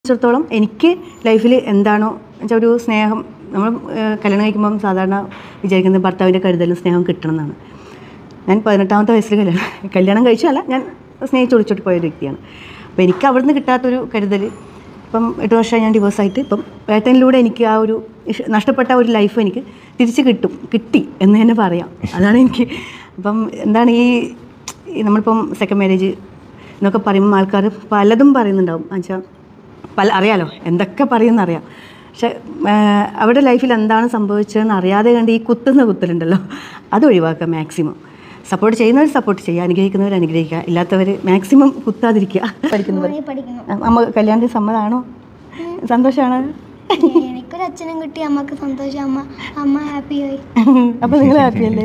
സംബന്ധിച്ചിടത്തോളം എനിക്ക് ലൈഫിൽ എന്താണോ എന്നുവെച്ചാൽ ഒരു സ്നേഹം നമ്മൾ കല്യാണം കഴിക്കുമ്പം സാധാരണ വിചാരിക്കുന്നത് ഭർത്താവിൻ്റെ കരുതലും സ്നേഹം കിട്ടണം എന്നാണ്. ഞാൻ 18ാമത്തെ വയസ്സിൽ കല്യാണം കഴിച്ചല്ല, ഞാൻ സ്നേഹിച്ച് ഒളിച്ചോട്ട് പോയൊരു വ്യക്തിയാണ്. അപ്പോൾ എനിക്ക് അവിടുന്ന് കിട്ടാത്തൊരു കരുതൽ ഇപ്പം 8 വർഷമായി ഞാൻ ഡിവോഴ്സായിട്ട് ഇപ്പം പേട്ടനിലൂടെ എനിക്ക് ആ ഒരു നഷ്ടപ്പെട്ട ഒരു ലൈഫ് എനിക്ക് തിരിച്ച് കിട്ടി എന്ന് തന്നെ പറയാം. അതാണ് എനിക്ക് അപ്പം എന്താണ് ഈ നമ്മളിപ്പം സെക്കൻഡ് മാരേജ് എന്നൊക്കെ പറയുമ്പോൾ ആൾക്കാർ പലതും പറയുന്നുണ്ടാവും. എന്നുവെച്ചാൽ അറിയാലോ എന്തൊക്കെ പറയുമെന്നറിയാം. പക്ഷെ അവരുടെ ലൈഫിൽ എന്താണ് സംഭവിച്ചതെന്ന് അറിയാതെ കണ്ട് ഈ കുത്തലുണ്ടല്ലോ, അത് ഒഴിവാക്കുക മാക്സിമം. സപ്പോർട്ട് ചെയ്യുന്നവർ സപ്പോർട്ട് ചെയ്യുക, അനുഗ്രഹിക്കുന്നവർ അനുഗ്രഹിക്കുക, ഇല്ലാത്തവർ മാക്സിമം കുത്താതിരിക്കുക. പഠിക്കുന്നവർ അമ്മ കല്യാണത്തിന് സമ്മതമാണോ? സന്തോഷമാണ്? എനിക്കൊരു അച്ഛനും കിട്ടി, അമ്മക്ക് സന്തോഷം, അമ്മ ഹാപ്പിയായി. അപ്പൊ നിങ്ങൾ ഹാപ്പിയല്ലേ?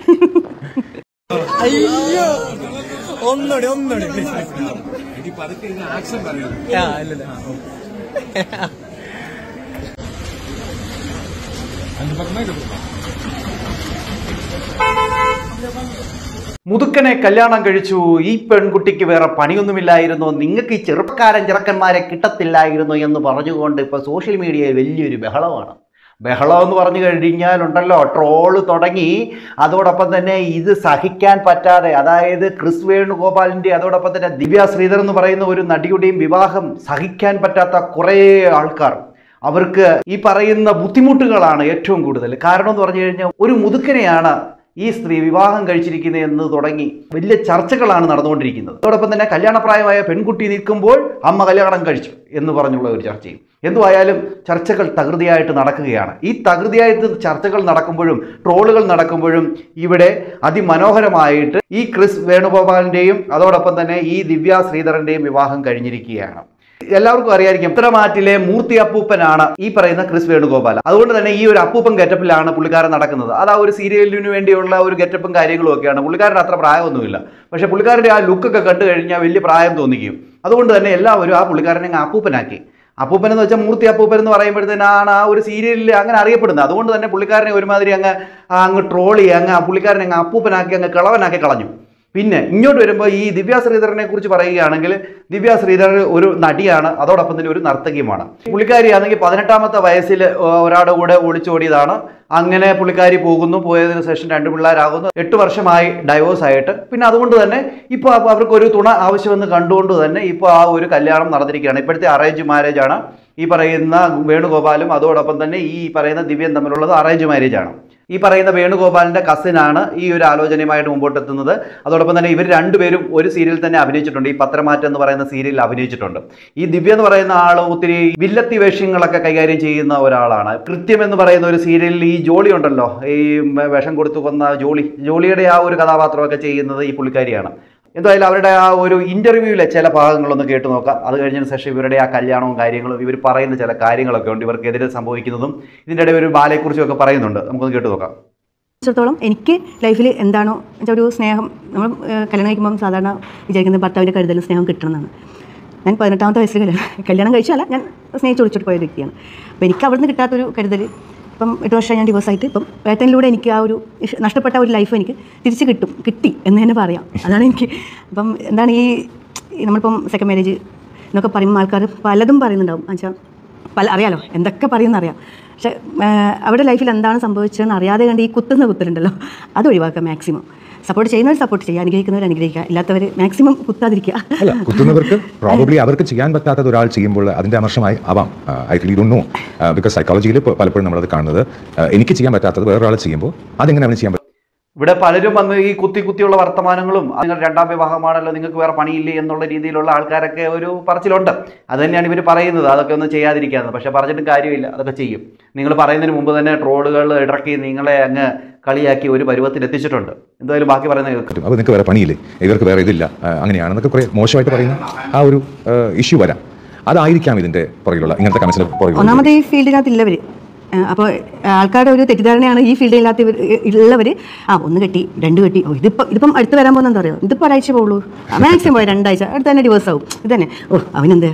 മുതുക്കനെ കല്യാണം കഴിച്ചു. ഈ പെൺകുട്ടിക്ക് വേറെ പണിയൊന്നുമില്ലായിരുന്നു, നിങ്ങൾക്ക് ഈ ചെറുപ്പക്കാരന്മാരെ കിട്ടത്തില്ലായിരുന്നു എന്ന് പറഞ്ഞുകൊണ്ട് ഇപ്പോൾ സോഷ്യൽ മീഡിയയിൽ വലിയൊരു ബഹളമാണ്. ബഹളം എന്ന് പറഞ്ഞു കഴിഞ്ഞാലുണ്ടല്ലോ, ട്രോള് തുടങ്ങി. അതോടൊപ്പം തന്നെ ഇത് സഹിക്കാൻ പറ്റാതെ, അതായത് ക്രിസ് വേണുഗോപാലിൻ്റെ അതോടൊപ്പം തന്നെ ദിവ്യ ശ്രീധർ എന്ന് പറയുന്ന ഒരു നടിയുടെയും വിവാഹം സഹിക്കാൻ പറ്റാത്ത കുറേ ആൾക്കാർ, അവർക്ക് ഈ പറയുന്ന ബുദ്ധിമുട്ടുകളാണ് ഏറ്റവും കൂടുതൽ. കാരണം എന്ന് പറഞ്ഞു കഴിഞ്ഞാൽ ഒരു മുതുക്കനെയാണ് ഈ സ്ത്രീ വിവാഹം കഴിച്ചിരിക്കുന്നത് എന്ന് തുടങ്ങി വലിയ ചർച്ചകളാണ് നടന്നുകൊണ്ടിരിക്കുന്നത്. അതോടൊപ്പം തന്നെ കല്യാണപ്രായമായ പെൺകുട്ടി നിൽക്കുമ്പോൾ അമ്മ കല്യാണം കഴിച്ചു എന്ന് പറഞ്ഞുള്ള ഒരു ചർച്ചയും. എന്തുവായാലും ചർച്ചകൾ തകൃതിയായിട്ട് നടക്കുകയാണ്. ഈ തകൃതിയായിട്ട് ചർച്ചകൾ നടക്കുമ്പോഴും ട്രോളുകൾ നടക്കുമ്പോഴും ഇവിടെ അതിമനോഹരമായിട്ട് ഈ ക്രിസ് വേണുഗോപാലിൻ്റെയും അതോടൊപ്പം തന്നെ ഈ ദിവ്യ ശ്രീധറിൻ്റെയും വിവാഹം കഴിഞ്ഞിരിക്കുകയാണ്. എല്ലാവർക്കും അറിയായിരിക്കും, ഉത്തരമാറ്റിലെ മൂർത്തി അപ്പൂപ്പനാണ് ഈ പറയുന്ന ക്രിസ് വേണുഗോപാൽ. അതുകൊണ്ട് തന്നെ ഈ ഒരു അപ്പൂപ്പൻ ഗെറ്റപ്പിലാണ് പുള്ളിക്കാരൻ നടക്കുന്നത്. അത് ആ ഒരു സീരിയലിന് വേണ്ടിയുള്ള ഒരു ഗെറ്റപ്പും കാര്യങ്ങളും ഒക്കെയാണ്. പുള്ളിക്കാരന് അത്ര പ്രായമൊന്നുമില്ല, പക്ഷേ പുള്ളിക്കാരൻ്റെ ആ ലുക്കൊക്കെ കണ്ടു കഴിഞ്ഞാൽ വലിയ പ്രായം തോന്നിക്കും. അതുകൊണ്ട് തന്നെ എല്ലാവരും ആ പുള്ളിക്കാരനെ അങ്ങ് അപ്പൂപ്പനാക്കി. അപ്പൂപ്പൻ എന്ന് വെച്ചാൽ മൂർത്തി അപ്പൂപ്പൻ എന്ന് പറയുമ്പോഴത്തേനാണ് ആ ഒരു സീരിയലിൽ അങ്ങനെ അറിയപ്പെടുന്നത്. അതുകൊണ്ട് തന്നെ പുള്ളിക്കാരനെ ഒരുമാതിരി അങ്ങ് ട്രോളി പുള്ളിക്കാരനെ അങ്ങ് അപ്പൂപ്പനാക്കി അങ്ങ് കിളവനാക്കി കളഞ്ഞു. പിന്നെ ഇങ്ങോട്ട് വരുമ്പോൾ ഈ ദിവ്യ ശ്രീധറിനെ കുറിച്ച് പറയുകയാണെങ്കിൽ, ദിവ്യ ശ്രീധർ ഒരു നടിയാണ്, അതോടൊപ്പം തന്നെ ഒരു നർത്തകിയുമാണ്. പുള്ളിക്കാരിയാണെങ്കിൽ 18ാമത്തെ വയസ്സിൽ ഒരാളുടെ കൂടെ ഒളിച്ചോടിയതാണ്. അങ്ങനെ പുള്ളിക്കാരി പോയതിനു ശേഷം 2 പിള്ളേരാകുന്നു. 8 വർഷമായി ഡൈവോഴ്സ് ആയിട്ട്. പിന്നെ അതുകൊണ്ട് തന്നെ ഇപ്പോൾ അവർക്കൊരു തുണ ആവശ്യമെന്ന് കണ്ടുകൊണ്ട് തന്നെ ഇപ്പോൾ ആ ഒരു കല്യാണം നടന്നിരിക്കുകയാണ്. ഇപ്പോഴത്തെ അറേഞ്ച് മാരേജ് ആണ്. ഈ പറയുന്ന വേണുഗോപാലും അതോടൊപ്പം തന്നെ ഈ പറയുന്ന ദിവ്യയും തമ്മിലുള്ളത് അറേഞ്ച് മാരേജ് ആണ്. ഈ പറയുന്ന വേണുഗോപാലിൻ്റെ കസിനാണ് ഈ ഒരു ആലോചനയുമായിട്ട് മുമ്പോട്ടെത്തുന്നത്. അതോടൊപ്പം തന്നെ ഇവർ രണ്ടുപേരും ഒരു സീരിയൽ തന്നെ അഭിനയിച്ചിട്ടുണ്ട്. ഈ പത്രമാറ്റം എന്ന് പറയുന്ന സീരിയലിൽ അഭിനയിച്ചിട്ടുണ്ട്. ഈ ദിവ്യ എന്ന് പറയുന്ന ആൾ ഒത്തിരി വില്ലത്തി വേഷങ്ങളൊക്കെ കൈകാര്യം ചെയ്യുന്ന ഒരാളാണ്. കൃത്യം എന്ന് പറയുന്ന ഒരു സീരിയലിൽ ഈ ജോളി ഉണ്ടല്ലോ, ഈ വേഷം കൊടുത്തു കൊന്ന ജോളിയുടെ ആ ഒരു കഥാപാത്രമൊക്കെ ചെയ്യുന്നത് ഈ പുള്ളിക്കാരിയാണ്. എന്തായാലും അവരുടെ ആ ഒരു ഇൻ്റർവ്യൂവിലെ ചില ഭാഗങ്ങളൊന്ന് കേട്ടു നോക്കാം. അത് കഴിഞ്ഞതിന് ശേഷം ഇവരുടെ ആ കല്യാണവും കാര്യങ്ങളും ഇവർ പറയുന്ന ചില കാര്യങ്ങളൊക്കെ ഉണ്ട്, ഇവർക്കെതിരെ സംഭവിക്കുന്നതും ഇതിൻ്റെ ഇടയിൽ ഒരു ബാലയെക്കുറിച്ചും ഒക്കെ പറയുന്നുണ്ട്. നമുക്കൊന്ന് കേട്ടു നോക്കാം. സംബന്ധിച്ചിടത്തോളം എനിക്ക് ലൈഫിൽ എന്താണോ എന്നുവെച്ചാൽ ഒരു സ്നേഹം നമ്മൾ കല്യാണം കഴിക്കുമ്പം സാധാരണ വിചാരിക്കുന്നത് ഭർത്താവിൻ്റെ കരുതലും സ്നേഹം കിട്ടണം എന്നാണ്. ഞാൻ 18ാമത്തെ വയസ്സിൽ കല്യാണം കഴിച്ചല്ല, ഞാൻ സ്നേഹിച്ച് ഒളിച്ചോട്ട് പോയൊരു വ്യക്തിയാണ്. അപ്പോൾ എനിക്ക് അവിടുന്ന് കിട്ടാത്തൊരു കരുതൽ ഇപ്പം 8 വർഷമായി ഞാൻ ഡിവോഴ്സായിട്ട് ഇപ്പം പേട്ടനിലൂടെ എനിക്ക് ആ ഒരു നഷ്ടപ്പെട്ട ഒരു ലൈഫ് എനിക്ക് തിരിച്ച് കിട്ടി എന്ന് തന്നെ പറയാം. അതാണ് എനിക്ക് അപ്പം എന്താണ് ഈ നമ്മളിപ്പം സെക്കൻഡ് മാരേജ് എന്നൊക്കെ പറയുമ്പോൾ ആൾക്കാർ പലതും പറയുന്നുണ്ടാവും. എന്നുവെച്ചാൽ അറിയാലോ എന്തൊക്കെ പറയുമെന്നറിയാം. പക്ഷെ അവരുടെ ലൈഫിൽ എന്താണ് സംഭവിച്ചതെന്ന് അറിയാതെ കണ്ട് ഈ കുത്തലുണ്ടല്ലോ, അത് ഒഴിവാക്കുക മാക്സിമം. സപ്പോർട്ട് ചെയ്യുന്നവർ സപ്പോർട്ട് ചെയ്യുക, അനുഗ്രഹിക്കുന്നവർ അനുഗ്രഹിക്കുക, ഇല്ലാത്തവർ മാക്സിമം കുത്താതിരിക്കുക. അല്ല, കുത്തുന്നവർക്ക് പ്രോബബ്ലി അവർക്ക് ചെയ്യാൻ പറ്റാത്തത് ഒരാൾ ചെയ്യുമ്പോൾ അതിൻ്റെ അമർഷമായി ആവാം. I really don't know, because സൈക്കോളജിയിൽ പലപ്പോഴും നമ്മളത് കാണുന്നത് എനിക്ക് ചെയ്യാൻ പറ്റാത്തത് വേറൊരാൾ ചെയ്യുമ്പോൾ അതെങ്ങനെ അവന് ചെയ്യാൻ പറ്റും. ഇവിടെ പലരും വന്ന് ഈ കുത്തിയുള്ള വർത്തമാനങ്ങളും, നിങ്ങൾ 2ാം വിവാഹമാണല്ലോ, നിങ്ങൾക്ക് വേറെ പണിയില്ലേ എന്നുള്ള രീതിയിലുള്ള ആൾക്കാരൊക്കെ ഒരു പറച്ചിലുണ്ട്. അത് തന്നെയാണ് ഇവർ പറയുന്നത്, അതൊക്കെ ഒന്നും ചെയ്യാതിരിക്കാന്ന്. പക്ഷേ പറഞ്ഞിട്ടും കാര്യമില്ല, അതൊക്കെ ചെയ്യും. നിങ്ങൾ പറയുന്നതിന് മുമ്പ് തന്നെ ട്രോളുകൾ ഇടക്കി നിങ്ങളെ അങ്ങ് കളിയാക്കി ഒരു പരുവത്തിൽ എത്തിച്ചിട്ടുണ്ട്. എന്തായാലും ബാക്കി പറയുന്നത് കേൾക്കും. അപ്പോൾ നിങ്ങൾക്ക് വേറെ പണിയില്ലേ, ഇവർക്ക് വേറെ ഇതില്ല, അങ്ങനെയാണെന്നൊക്കെ കുറേ മോശമായിട്ട് പറയുന്ന ആ ഒരു ഇഷ്യൂ വരാം. അതായിരിക്കാം ഇതിൻ്റെ പുറകിലുള്ള ഇങ്ങനത്തെ കമൻസിന് പുറകിൽ. ഒന്നാമത് ഈ ഫീൽഡിനകത്തുള്ളവർ, അപ്പോൾ ആൾക്കാരുടെ ഒരു തെറ്റിദ്ധാരണയാണ് ഈ ഫീൽഡിനകത്ത് ഉള്ളവർ ഒന്ന് കെട്ടി 2 കെട്ടി, ഇതിപ്പം അടുത്ത് വരാൻ പോകുന്ന എന്താ പറയുക, ഇതിപ്പോൾ ഒരാഴ്ച പോകുള്ളൂ, മാക്സിമം പോയി 2 ആഴ്ച അടുത്ത് തന്നെ ഡിവോഴ്സ് ആവും. ഇത് തന്നെ അവനെന്ത്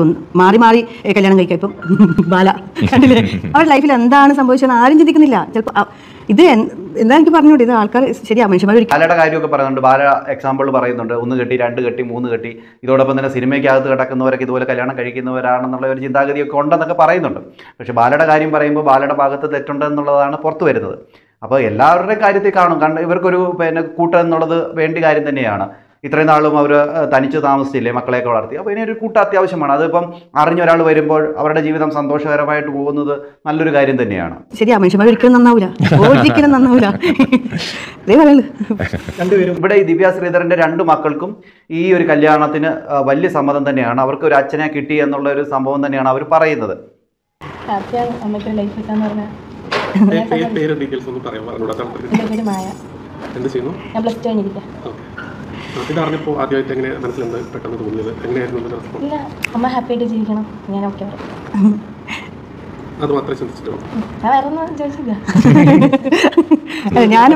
മാറി കല്യാണം കഴിക്കാം. ഇപ്പം ബാല കണ്ടില്ലേ, അവരുടെ ലൈഫിൽ എന്താണ് സംഭവിച്ചതെന്ന് ആരും ചിന്തിക്കുന്നില്ല. ചിലപ്പോൾ ഇത് എന്താ എനിക്ക് പറഞ്ഞോട്ടെ, ഇത് ആൾക്കാർ ശരിയാ മനുഷ്യന്മാർ ബാലയുടെ കാര്യമൊക്കെ പറയുന്നുണ്ട്. ബാല എക്സാമ്പിൾ പറയുന്നുണ്ട്, 1 കെട്ടി 2 കെട്ടി 3 കെട്ടി. ഇതോടൊപ്പം തന്നെ സിനിമയ്ക്കകത്ത് കിടക്കുന്നവരൊക്കെ ഇതുപോലെ കല്യാണം കഴിക്കുന്നവരാണെന്നുള്ള ഒരു ചിന്താഗതിയൊക്കെ ഉണ്ടെന്നൊക്കെ പറയുന്നുണ്ട്. പക്ഷേ ബാലയുടെ കാര്യം പറയുമ്പോൾ ബാലയുടെ ഭാഗത്ത് തെറ്റുണ്ടെന്നുള്ളതാണ് പുറത്തു വരുന്നത്. അപ്പോൾ എല്ലാവരുടെയും കാര്യത്തിൽ കാണും, കാരണം ഇവർക്കൊരു കൂട്ടം എന്നുള്ളത് വേണ്ട കാര്യം തന്നെയാണ്. ഇത്രയും നാളും അവർ തനിച്ച് താമസിച്ചില്ലേ, മക്കളെയൊക്കെ വളർത്തി. അപ്പോൾ ഇനി ഒരു കൂട്ടം അത്യാവശ്യമാണ്. അതിപ്പം അറിഞ്ഞൊരാൾ വരുമ്പോൾ അവരുടെ ജീവിതം സന്തോഷകരമായിട്ട് പോകുന്നത് നല്ലൊരു കാര്യം തന്നെയാണ്. ശരിയാ മനുഷ്യന്മാർ ഒരിക്കലും നന്നാവില്ല, ഒരിക്കലും നന്നാവില്ല. ഇവിടെ ഈ ദിവ്യ ശ്രീധരൻ്റെ 2 മക്കൾക്കും ഈ ഒരു കല്യാണത്തിന് വലിയ സമ്മതം തന്നെയാണ്. അവർക്ക് ഒരു അച്ഛനെ കിട്ടി എന്നുള്ള ഒരു സംഭവം തന്നെയാണ് അവർ പറയുന്നത്. ഇതറിഞ്ഞപ്പോൾ ആദ്യമായിട്ട് എങ്ങനെ മനസ്സിലെന്താ പെട്ടെന്ന് തോന്നിയത്? എങ്ങനെയായിരുന്നു ഇല്ല, അമ്മ ഹാപ്പി ആയിട്ട് ജീവിക്കണം, ഞാൻ ഓക്കെ അത് മാത്രമേ ചിന്തിച്ചിട്ടുള്ളൂ. ഞാൻ വേറെ ഒന്നും ചോദിച്ചില്ല. ഞാൻ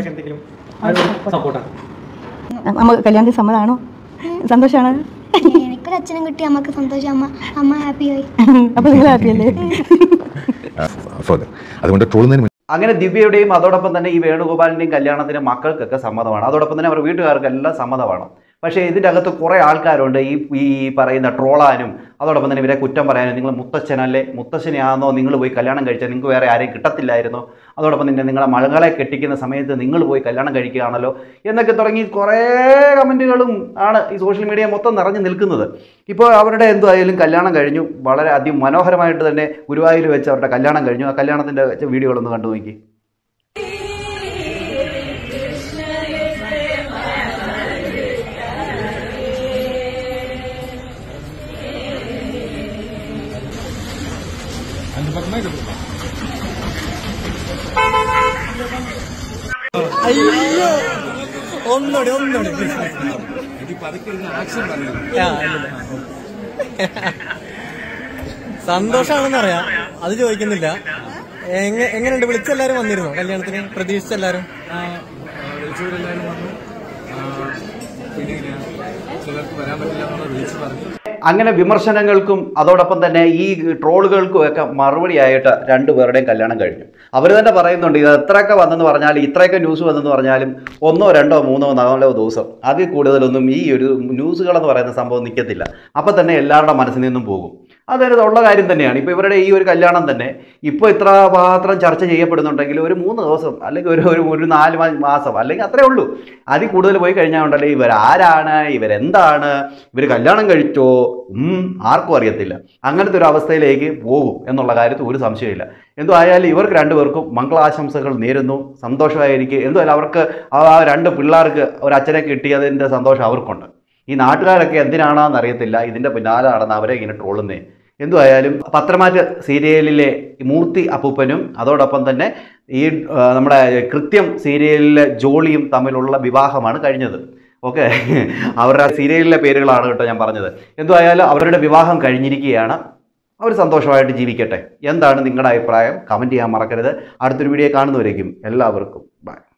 കല്യാണത്തിന് സമ്മതമാണോ? സന്തോഷമാണ്. എനിക്കൊരു അച്ഛനും കിട്ടി, അമ്മക്ക് സന്തോഷം. അമ്മ ഹാപ്പിയായി. അപ്പൊ നിങ്ങൾ ഹാപ്പിയല്ലേ? അതുകൊണ്ട് ട്രോളുന്നതിന് അങ്ങനെ ദിവ്യയുടെയും അതോടൊപ്പം തന്നെ ഈ വേണുഗോപാലിൻ്റെയും കല്യാണത്തിന് മക്കൾക്കൊക്കെ സമ്മതമാണ്. അതോടൊപ്പം തന്നെ അവരുടെ വീട്ടുകാർക്കെല്ലാം സമ്മതമാണ്. പക്ഷേ ഇതിൻ്റെ അകത്ത് കുറേ ആൾക്കാരുണ്ട് ഈ പറയുന്ന ട്രോളാനും അതോടൊപ്പം തന്നെ ഇവരെ കുറ്റം പറയാനും. നിങ്ങൾ മുത്തച്ഛനല്ലേ, മുത്തച്ഛനെയാണോ നിങ്ങൾ പോയി കല്യാണം കഴിച്ചാൽ, നിങ്ങൾക്ക് വേറെ ആരെയും കിട്ടത്തില്ലായിരുന്നോ, അതോടൊപ്പം തന്നെ നിങ്ങളെ മകളെ കെട്ടിക്കുന്ന സമയത്ത് നിങ്ങൾ പോയി കല്യാണം കഴിക്കുകയാണല്ലോ എന്നൊക്കെ തുടങ്ങി കുറേ കമൻറ്റുകളും ആണ് ഈ സോഷ്യൽ മീഡിയ മൊത്തം നിറഞ്ഞു നിൽക്കുന്നത്. ഇപ്പോൾ അവരുടെ എന്തായാലും കല്യാണം കഴിഞ്ഞു, വളരെ അതിമനോഹരമായിട്ട് തന്നെ ഗുരുവായൂർ വെച്ച് അവരുടെ കല്യാണം കഴിഞ്ഞു. ആ കല്യാണത്തിൻ്റെ വീഡിയോകളൊന്ന് കണ്ടു നോക്കി. അയ്യോ ഒന്നോടെ സന്തോഷാണെന്ന് അറിയാം, അത് ചോദിക്കുന്നില്ല. എങ്ങനെയുണ്ട്? വിളിച്ചെല്ലാരും വന്നിരുന്നോ കല്യാണത്തിന്? പ്രതീക്ഷിച്ചെല്ലാരും? വിളിച്ചവരെല്ലാവരും വന്നു. പിന്നെ ചിലർക്ക് വരാൻ പറ്റില്ല എന്നുള്ള വിളിച്ച് പറഞ്ഞു. അങ്ങനെ വിമർശനങ്ങൾക്കും അതോടൊപ്പം തന്നെ ഈ ട്രോളുകൾക്കും ഒക്കെ മറുപടിയായിട്ട് 2 പേരുടെയും കല്യാണം കഴിഞ്ഞു. അവർ തന്നെ പറയുന്നുണ്ട്, ഇത് എത്രയൊക്കെ വന്നെന്ന് പറഞ്ഞാൽ, ഇത്രയൊക്കെ ന്യൂസ് വന്നെന്ന് പറഞ്ഞാലും 1, 2, 3, 4 ദിവസം അതിൽ കൂടുതലൊന്നും ഈ ഒരു ന്യൂസുകളെന്ന് പറയുന്ന സംഭവം നിൽക്കത്തില്ല. അപ്പം തന്നെ എല്ലാവരുടെ മനസ്സിൽ നിന്നും പോകും. അതൊരു ഉള്ള കാര്യം തന്നെയാണ്. ഇപ്പോൾ ഇവരുടെ ഈ ഒരു കല്യാണം തന്നെ ഇപ്പോൾ ഇത്ര മാത്രം ചർച്ച ചെയ്യപ്പെടുന്നുണ്ടെങ്കിൽ ഒരു 3 ദിവസം അല്ലെങ്കിൽ ഒരു 4 മാസം അല്ലെങ്കിൽ അത്രേ ഉള്ളൂ. അതിൽ കൂടുതൽ പോയി കഴിഞ്ഞാൽ ഉണ്ടല്ലേ ഇവരാരാണ്, ഇവരെന്താണ്, ഇവർ കല്യാണം കഴിച്ചോ, ആർക്കും അറിയത്തില്ല. അങ്ങനത്തെ ഒരു അവസ്ഥയിലേക്ക് പോകും എന്നുള്ള കാര്യത്തിൽ ഒരു സംശയമില്ല. എന്തായാലും ഇവർക്ക് 2 പേർക്കും മംഗളാശംസകൾ നേരുന്നു. സന്തോഷമായിരിക്കും. എന്തായാലും അവർക്ക് ആ 2 പിള്ളേർക്ക് ഒരു അച്ഛനെ കിട്ടിയതിൻ്റെ സന്തോഷം അവർക്കുണ്ട്. ഈ നാട്ടുകാരൊക്കെ എന്തിനാണെന്ന് അറിയത്തില്ല, ഇതിൻ്റെ പിന്നാലെ നടന്ന് അവരെ ഇങ്ങനെ ട്രോളുന്നേ. എന്തുമായാലും പത്രമാറ്റ് സീരിയലിലെ മൂർത്തി അപ്പൂപ്പനും അതോടൊപ്പം തന്നെ ഈ നമ്മുടെ കൃത്യം സീരിയലിലെ ജോളിയും തമ്മിലുള്ള വിവാഹമാണ് കഴിഞ്ഞത്. ഓക്കെ, അവരുടെ സീരിയലിലെ പേരുകളാണ് കേട്ടോ ഞാൻ പറഞ്ഞത്. എന്തുമായാലും അവരുടെ വിവാഹം കഴിഞ്ഞിരിക്കുകയാണ്. അവർ സന്തോഷമായിട്ട് ജീവിക്കട്ടെ. എന്താണ് നിങ്ങളുടെ അഭിപ്രായം? കമൻറ്റ് ചെയ്യാൻ മറക്കരുത്. അടുത്തൊരു വീഡിയോ കാണുന്നവരേക്കും എല്ലാവർക്കും ബൈ.